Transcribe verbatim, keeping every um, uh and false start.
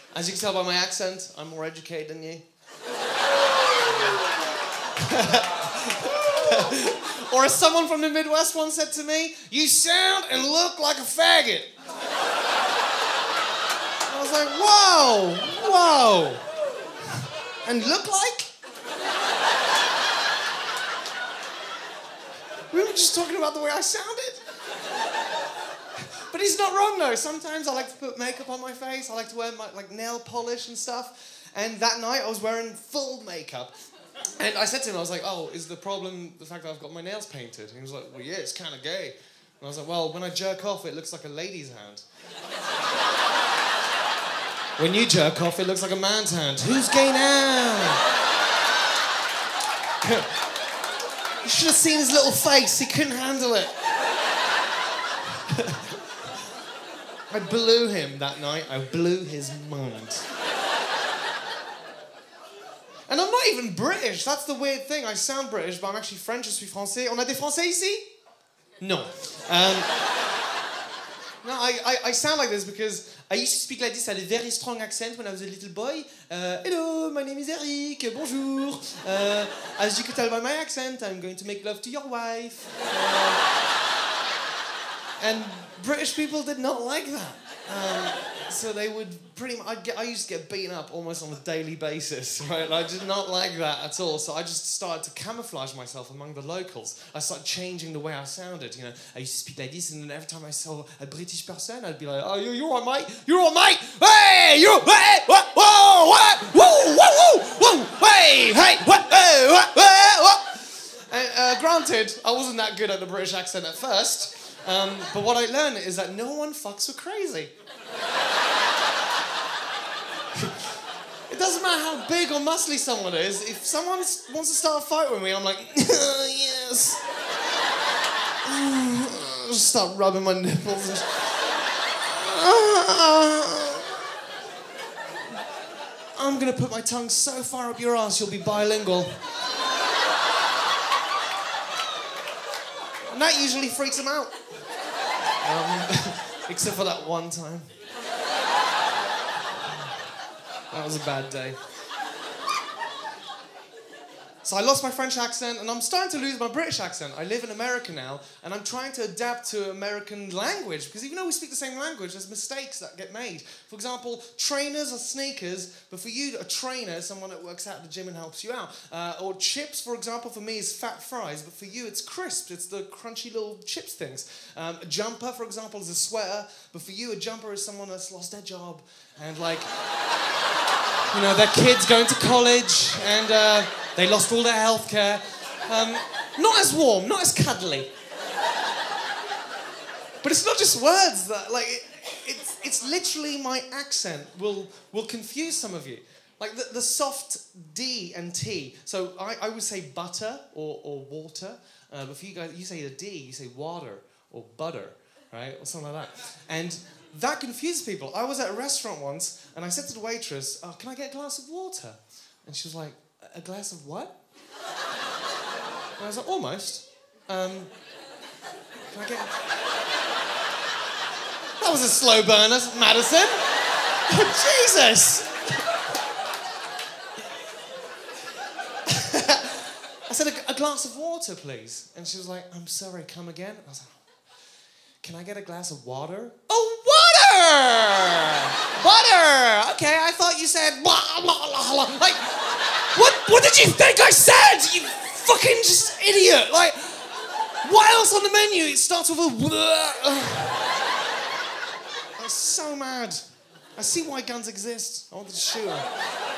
As you can tell by my accent, I'm more educated than you. Or as someone from the Midwest once said to me, you sound and look like a faggot. I was like, whoa, whoa. And look like? We were just talking about the way I sounded. But he's not wrong though. Sometimes I like to put makeup on my face. I like to wear my like nail polish and stuff. And that night I was wearing full makeup. And I said to him, I was like, oh, is the problem the fact that I've got my nails painted? And he was like, well, yeah, it's kind of gay. And I was like, well, when I jerk off, it looks like a lady's hand. When you jerk off, it looks like a man's hand. Who's gay now? You should have seen his little face. He couldn't handle it. I blew him that night. I blew his mind. And I'm not even British. That's the weird thing. I sound British, but I'm actually French. Je suis français. On a des français ici? No. Um, no, I, I, I sound like this because I used to speak like this. I had a very strong accent when I was a little boy. Uh, Hello, my name is Eric. Bonjour. Uh, as you can tell by my accent, I'm going to make love to your wife. Uh, and British people did not like that. Um, so they would pretty much, I'd get, I used to get beaten up almost on a daily basis, right? And I did not like that at all. So I just started to camouflage myself among the locals. I started changing the way I sounded, you know. I used to speak like this, and then every time I saw a British person, I'd be like, oh, you, you're all right, mate? You're all right, mate? Hey, you, hey, whoa, whoa, what? Whoa, whoa, whoa, whoa, hey, hey, what, hey, what, hey, what? And uh, granted, I wasn't that good at the British accent at first. Um, but what I learned is that no one fucks with crazy. It doesn't matter how big or muscly someone is. If someone wants to start a fight with me, I'm like, yes. Just start rubbing my nipples. And I'm going to put my tongue so far up your ass you'll be bilingual. And that usually freaks them out. Um, except for that one time. That was a bad day. So I lost my French accent, and I'm starting to lose my British accent. I live in America now, and I'm trying to adapt to American language, because even though we speak the same language, there's mistakes that get made. For example, trainers are sneakers, but for you, a trainer is someone that works out at the gym and helps you out. Uh, or chips, for example, for me is fat fries, but for you, it's crisp. It's the crunchy little chips things. Um, a jumper, for example, is a sweater, but for you, a jumper is someone that's lost their job, and like, you know, their kid's going to college, and uh, they lost all their health care. Um, not as warm, not as cuddly. But it's not just words that, like, it, it's, it's literally my accent will, will confuse some of you. Like the, the soft D and T. So I, I would say butter or, or water, uh, but for you guys, you say the D, you say water or butter, right? Or something like that. And that confuses people. I was at a restaurant once, and I said to the waitress, oh, can I get a glass of water? And she was like, a glass of what? And I was like, almost. Um, can I get... That was a slow burner, Madison. Jesus! I said, a, a glass of water, please. And she was like, I'm sorry, come again? I was like, can I get a glass of water? Oh, water! Butter! Okay, I thought you said blah, blah, blah, blah. Like, what, what did you think I said? You fucking just idiot. Like, what else on the menu? It starts with a blah. I'm so mad. I see why guns exist. I wanted to shoot her.